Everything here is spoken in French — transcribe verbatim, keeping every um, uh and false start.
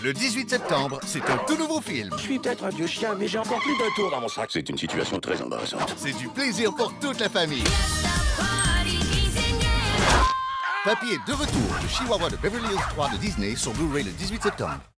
le dix-huit septembre, c'est un tout nouveau film. Je suis peut-être un vieux chien, mais j'ai encore plus d'un tour dans mon sac. C'est une situation très embarrassante. C'est du plaisir pour toute la famille. Papy est de retour. Le Chihuahua de Beverly Hills trois de Disney sur Blu-ray le dix-huit septembre.